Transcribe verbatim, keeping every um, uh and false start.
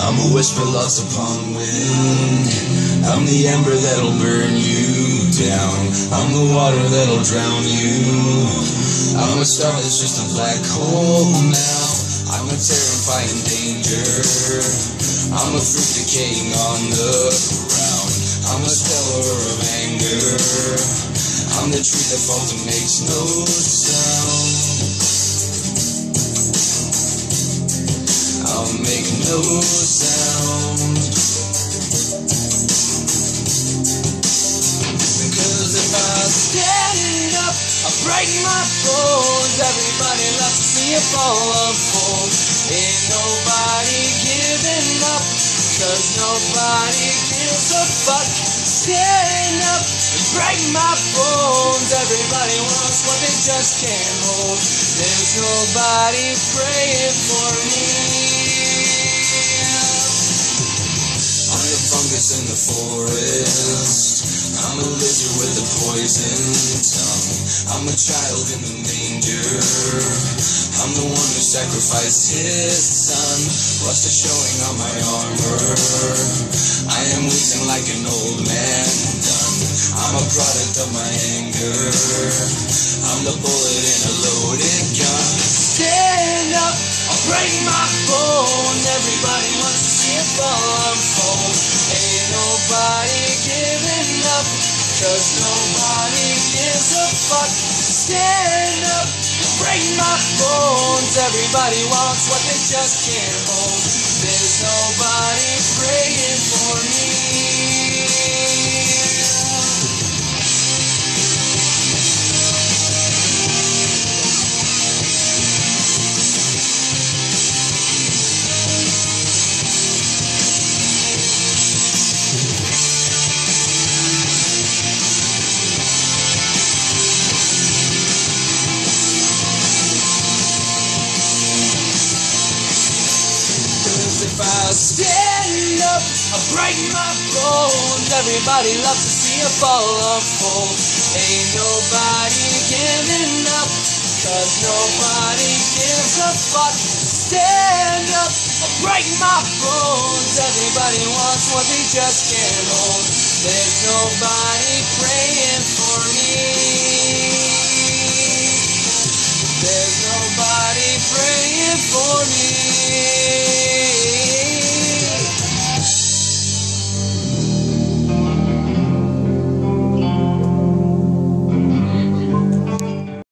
I'm a whisper lost upon wind. I'm the ember that'll burn you down. I'm the water that'll drown you. I'm a star that's just a black hole now. I'm a terrifying danger. I'm a fruit decaying on the ground. I'm a stellar of anger. I'm the tree that falls and makes no sound. I'll make no sound. Because if I stand up, I break my bones. Everybody loves to see a fall of fold. Ain't nobody giving up, cause nobody gives a fuck. Stand up and break my bones. Everybody wants what they just can't hold. There's nobody praying for me. I'm the fungus in the forest. I'm a lizard with a poison tongue. I'm a child in the manger. I'm the one who sacrificed his son. Rust is showing on my armor. I am wheezing like an old man done. I'm a product of my anger. I'm the bullet in a loaded gun. Stand up, I'll break my bone. Everybody wants to see it fall unfold. Ain't nobody giving up, cause nobody gives a fuck. Stand up, break my bones. Everybody wants what they just can't hold. There's nobody praying for me. If I stand up, I break my bones. Everybody loves to see a fall unfold. Ain't nobody giving up, cause nobody gives a fuck. Stand up, I break my bones. Everybody wants what they just can't hold. There's nobody praying for me. There's nobody praying for me.